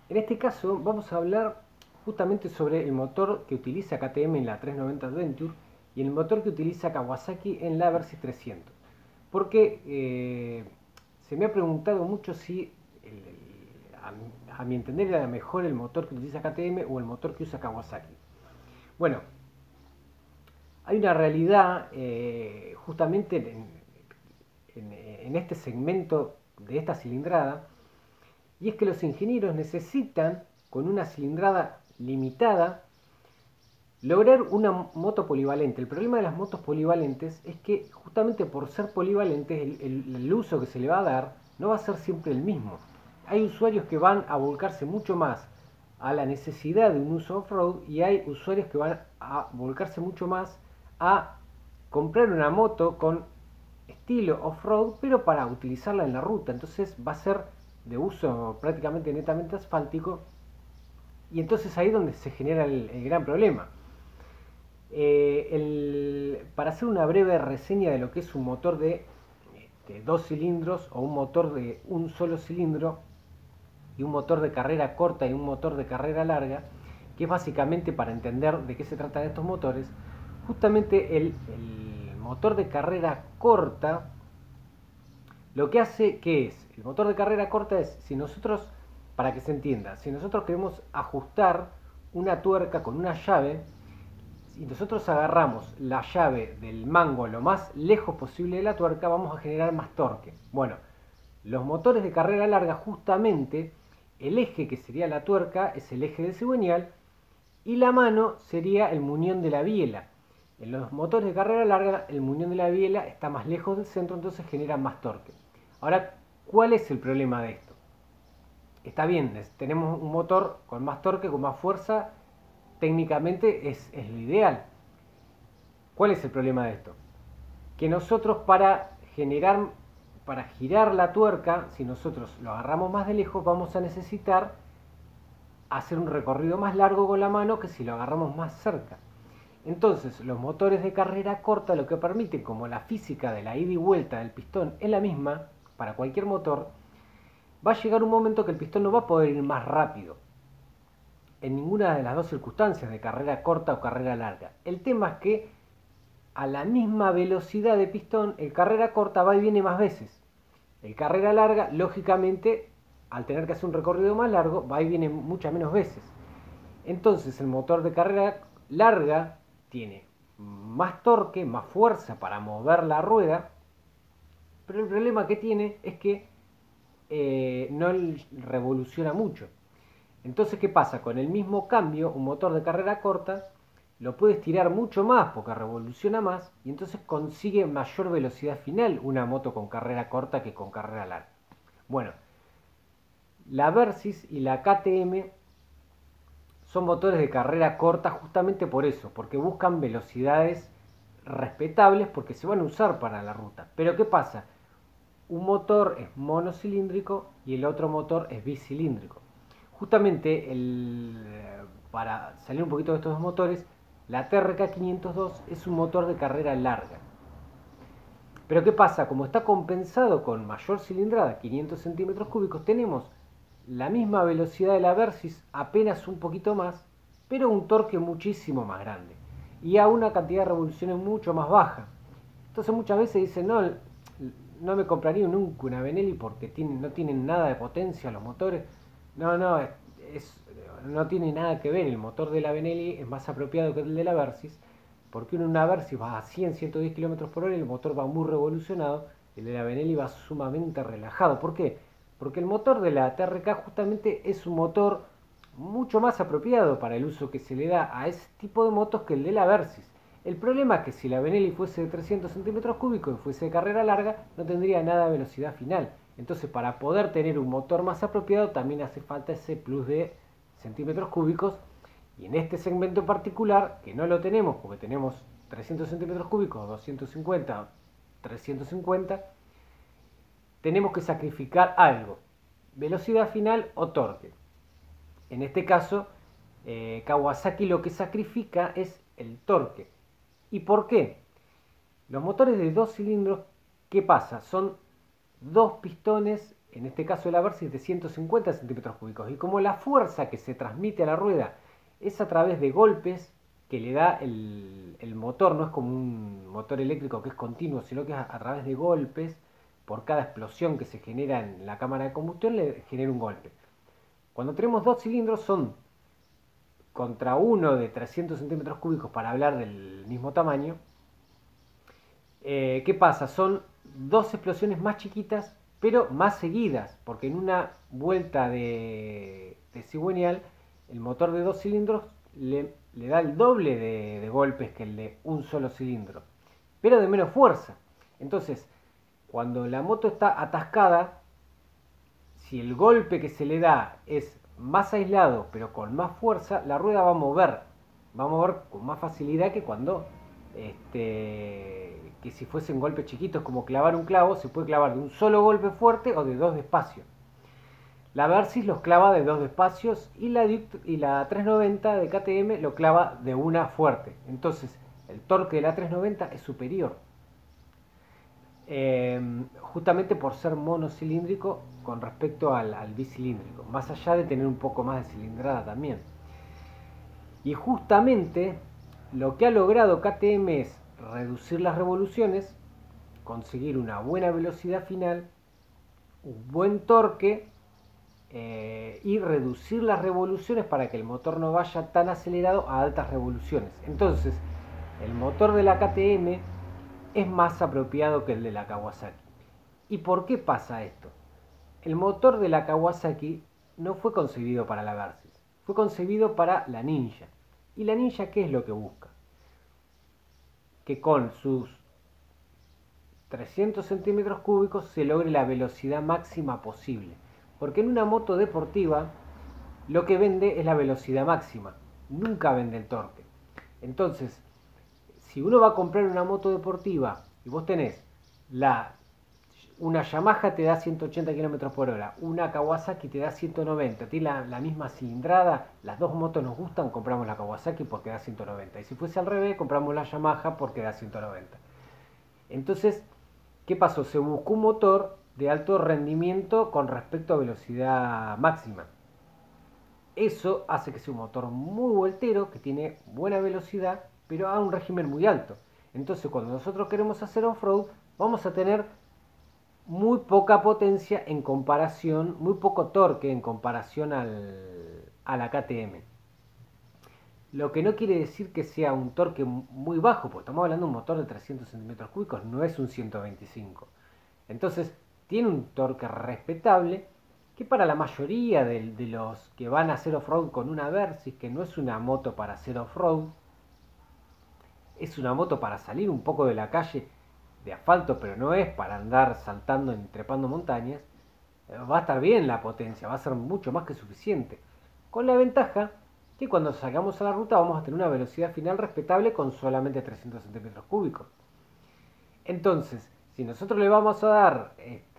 En este caso vamos a hablar justamente sobre el motor que utiliza KTM en la 390 Adventure y el motor que utiliza Kawasaki en la Versys 300. Porque se me ha preguntado mucho si a mi entender era mejor el motor que utiliza KTM o el motor que usa Kawasaki. Bueno, hay una realidad justamente en este segmento de esta cilindrada, y es que los ingenieros necesitan, con una cilindrada limitada, lograr una moto polivalente. El problema de las motos polivalentes es que justamente por ser polivalentes el uso que se le va a dar no va a ser siempre el mismo. Hay usuarios que van a volcarse mucho más a la necesidad de un uso off-road y hay usuarios que van a volcarse mucho más a comprar una moto con estilo off-road pero para utilizarla en la ruta. Entonces va a ser de uso prácticamente netamente asfáltico y entonces ahí es donde se genera el gran problema. Para hacer una breve reseña de lo que es un motor de dos cilindros o un motor de un solo cilindro y un motor de carrera corta y un motor de carrera larga, que es básicamente para entender de qué se tratan estos motores, justamente el motor de carrera corta lo que hace, ¿qué es? El motor de carrera corta es, si nosotros, para que se entienda, si nosotros queremos ajustar una tuerca con una llave, si nosotros agarramos la llave del mango lo más lejos posible de la tuerca, vamos a generar más torque. Bueno, los motores de carrera larga, justamente, el eje que sería la tuerca es el eje del cigüeñal y la mano sería el muñón de la biela. En los motores de carrera larga, el muñón de la biela está más lejos del centro, entonces genera más torque. Ahora, ¿cuál es el problema de esto? Está bien, tenemos un motor con más torque, con más fuerza, técnicamente es lo ideal. ¿Cuál es el problema de esto? Que nosotros para girar la tuerca, si nosotros lo agarramos más de lejos, vamos a necesitar hacer un recorrido más largo con la mano que si lo agarramos más cerca. Entonces, los motores de carrera corta lo que permiten, como la física de la ida y vuelta del pistón es la misma para cualquier motor, va a llegar un momento que el pistón no va a poder ir más rápido en ninguna de las dos circunstancias de carrera corta o carrera larga. El tema es que a la misma velocidad de pistón, el carrera corta va y viene más veces. El carrera larga, lógicamente, al tener que hacer un recorrido más largo, va y viene muchas menos veces. Entonces el motor de carrera larga tiene más torque, más fuerza para mover la rueda, pero el problema que tiene es que no revoluciona mucho. Entonces, ¿qué pasa? Con el mismo cambio, un motor de carrera corta lo puedes tirar mucho más porque revoluciona más y entonces consigue mayor velocidad final una moto con carrera corta que con carrera larga. Bueno, la Versys y la KTM son motores de carrera corta justamente por eso, porque buscan velocidades respetables porque se van a usar para la ruta. Pero ¿qué pasa? Un motor es monocilíndrico y el otro motor es bicilíndrico. Justamente para salir un poquito de estos dos motores, la TRK 502 es un motor de carrera larga. Pero ¿qué pasa? Como está compensado con mayor cilindrada, 500 centímetros cúbicos, tenemos la misma velocidad de la Versys, apenas un poquito más, pero un torque muchísimo más grande. Y a una cantidad de revoluciones mucho más baja. Entonces muchas veces dicen, no, no me compraría nunca una Benelli porque no tienen nada de potencia los motores. No, no, no tiene nada que ver. El motor de la Benelli es más apropiado que el de la Versys, porque una Versys va a 100, 110 km por hora y el motor va muy revolucionado. El de la Benelli va sumamente relajado. ¿Por qué? Porque el motor de la TRK justamente es un motor mucho más apropiado para el uso que se le da a ese tipo de motos que el de la Versys. El problema es que si la Benelli fuese de 300 centímetros cúbicos y fuese de carrera larga, no tendría nada de velocidad final. Entonces, para poder tener un motor más apropiado, también hace falta ese plus de centímetros cúbicos. Y en este segmento en particular, que no lo tenemos porque tenemos 300 centímetros cúbicos, 250, 350, tenemos que sacrificar algo, velocidad final o torque. En este caso, Kawasaki lo que sacrifica es el torque. ¿Y por qué? Los motores de dos cilindros, ¿qué pasa? Son dos pistones en este caso la Versys, de 150 centímetros cúbicos. Y como la fuerza que se transmite a la rueda es a través de golpes que le da el motor, no es como un motor eléctrico que es continuo, sino que es a través de golpes, por cada explosión que se genera en la cámara de combustión le genera un golpe. Cuando tenemos dos cilindros son contra uno de 300 centímetros cúbicos, para hablar del mismo tamaño. ¿Qué pasa? Son dos explosiones más chiquitas, pero más seguidas, porque en una vuelta de cigüeñal, el motor de dos cilindros le da el doble de golpes que el de un solo cilindro, pero de menos fuerza. Entonces, cuando la moto está atascada, si el golpe que se le da es más aislado, pero con más fuerza, la rueda va a mover con más facilidad que cuando que si fuesen golpes chiquitos, como clavar un clavo, se puede clavar de un solo golpe fuerte o de dos despacio. La Versys los clava de dos despacios y la 390 de KTM lo clava de una fuerte. Entonces el torque de la 390 es superior. Justamente por ser monocilíndrico con respecto al bicilíndrico, más allá de tener un poco más de cilindrada también. Y justamente lo que ha logrado KTM es reducir las revoluciones, conseguir una buena velocidad final, un buen torque y reducir las revoluciones para que el motor no vaya tan acelerado a altas revoluciones. Entonces, el motor de la KTM es más apropiado que el de la Kawasaki. ¿Y por qué pasa esto? El motor de la Kawasaki no fue concebido para la Versys, fue concebido para la Ninja. ¿Y la Ninja qué es lo que busca? Que con sus 300 centímetros cúbicos se logre la velocidad máxima posible. Porque en una moto deportiva lo que vende es la velocidad máxima, nunca vende el torque. Entonces, si uno va a comprar una moto deportiva y vos tenés una Yamaha te da 180 km por hora, una Kawasaki te da 190, tiene la misma cilindrada, las dos motos nos gustan, compramos la Kawasaki porque da 190. Y si fuese al revés, compramos la Yamaha porque da 190. Entonces, ¿qué pasó? Se buscó un motor de alto rendimiento con respecto a velocidad máxima. Eso hace que sea un motor muy voltero, que tiene buena velocidad, pero a un régimen muy alto. Entonces, cuando nosotros queremos hacer off-road, vamos a tener muy poca potencia en comparación, muy poco torque en comparación a la KTM. Lo que no quiere decir que sea un torque muy bajo, porque estamos hablando de un motor de 300 centímetros cúbicos, no es un 125. Entonces, tiene un torque respetable, que para la mayoría de los que van a hacer off-road con una Versys, que no es una moto para hacer off-road, es una moto para salir un poco de la calle de asfalto, pero no es para andar saltando y trepando montañas, va a estar bien la potencia, va a ser mucho más que suficiente. Con la ventaja que cuando salgamos a la ruta vamos a tener una velocidad final respetable con solamente 300 centímetros cúbicos. Entonces, si nosotros le vamos a dar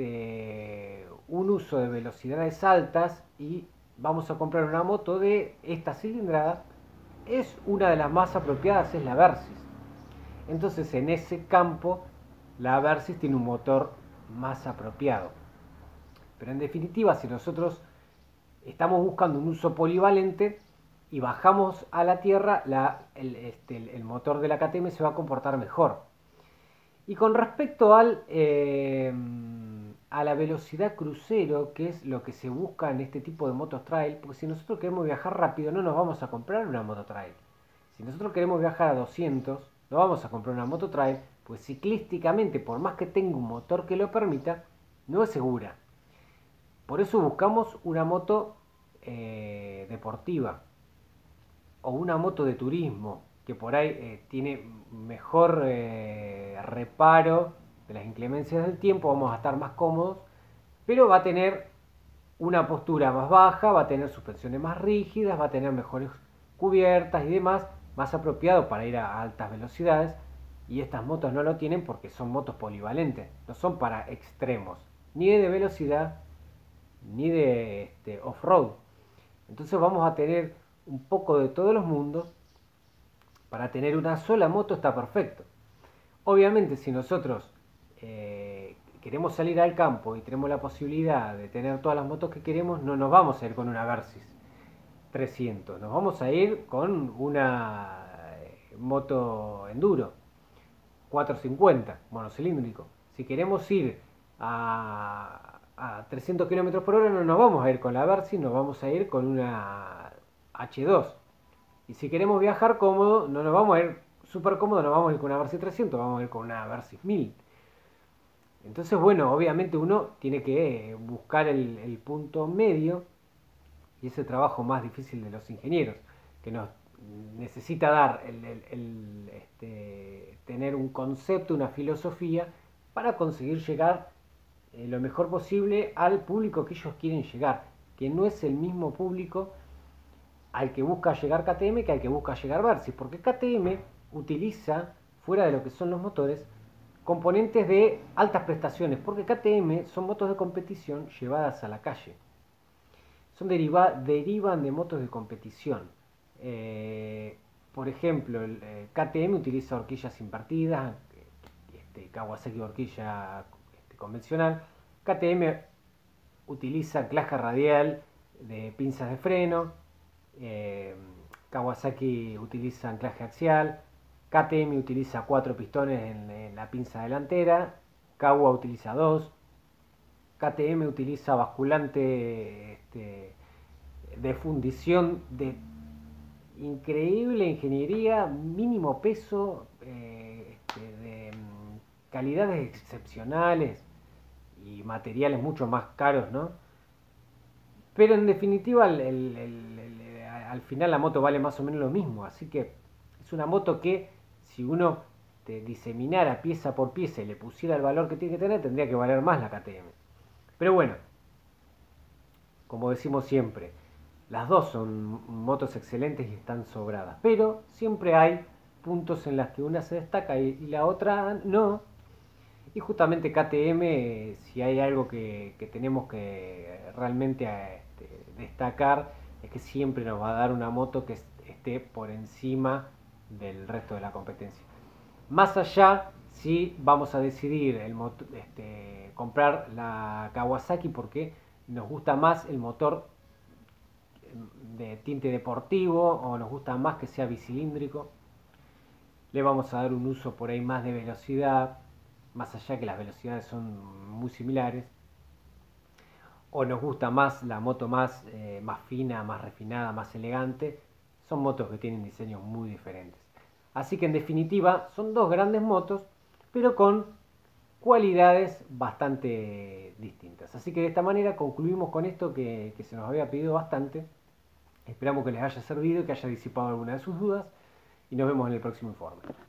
un uso de velocidades altas y vamos a comprar una moto de esta cilindrada, es una de las más apropiadas, es la Versys. Entonces, en ese campo, la Versys tiene un motor más apropiado. Pero en definitiva, si nosotros estamos buscando un uso polivalente y bajamos a la tierra, el motor de la KTM se va a comportar mejor. Y con respecto a la velocidad crucero, que es lo que se busca en este tipo de motos trail, porque si nosotros queremos viajar rápido no nos vamos a comprar una moto trail. Si nosotros queremos viajar a 200, no vamos a comprar una moto trail, pues ciclísticamente, por más que tenga un motor que lo permita, no es segura. Por eso buscamos una moto deportiva o una moto de turismo, que por ahí tiene mejor reparo de las inclemencias del tiempo, vamos a estar más cómodos, pero va a tener una postura más baja, va a tener suspensiones más rígidas, va a tener mejores cubiertas y demás, más apropiado para ir a altas velocidades. Y estas motos no lo tienen porque son motos polivalentes, no son para extremos, ni de velocidad, ni de off-road. Entonces vamos a tener un poco de todos los mundos. Para tener una sola moto está perfecto. Obviamente si nosotros queremos salir al campo y tenemos la posibilidad de tener todas las motos que queremos, no nos vamos a ir con una Versys 300, nos vamos a ir con una moto enduro 450 monocilíndrico. Si queremos ir a 300 km por hora, no nos vamos a ir con la Versys, nos vamos a ir con una H2. Y si queremos viajar cómodo, no nos vamos a ir súper cómodo, no vamos a ir con una Versys 300, vamos a ir con una Versys 1000. Entonces, bueno, obviamente uno tiene que buscar el punto medio, y ese trabajo más difícil de los ingenieros, que nos necesita dar tener un concepto, una filosofía para conseguir llegar lo mejor posible al público que ellos quieren llegar, que no es el mismo público al que busca llegar KTM que al que busca llegar Versys, porque KTM utiliza, fuera de lo que son los motores, componentes de altas prestaciones, porque KTM son motos de competición llevadas a la calle. Derivan de motos de competición. Por ejemplo, KTM utiliza horquillas invertidas, Kawasaki horquilla convencional. KTM utiliza anclaje radial de pinzas de freno. Kawasaki utiliza anclaje axial. KTM utiliza 4 pistones en la pinza delantera. Kawa utiliza 2. KTM utiliza basculante de fundición de increíble ingeniería, mínimo peso, de calidades excepcionales y materiales mucho más caros, ¿no? Pero en definitiva al final la moto vale más o menos lo mismo, así que es una moto que si uno diseminara pieza por pieza y le pusiera el valor que tiene que tener, tendría que valer más la KTM. Pero bueno, como decimos siempre, las dos son motos excelentes y están sobradas, pero siempre hay puntos en los que una se destaca y la otra no. Y justamente KTM, si hay algo que tenemos que realmente destacar, es que siempre nos va a dar una moto que esté por encima del resto de la competencia. Más allá, si vamos a decidir comprar la Kawasaki porque nos gusta más el motor de tinte deportivo o nos gusta más que sea bicilíndrico, le vamos a dar un uso por ahí más de velocidad, más allá que las velocidades son muy similares, o nos gusta más la moto más fina, más refinada, más elegante. Son motos que tienen diseños muy diferentes. Así que en definitiva son dos grandes motos, pero con cualidades bastante distintas. Así que de esta manera concluimos con esto que se nos había pedido bastante. Esperamos que les haya servido y que haya disipado alguna de sus dudas. Y nos vemos en el próximo informe.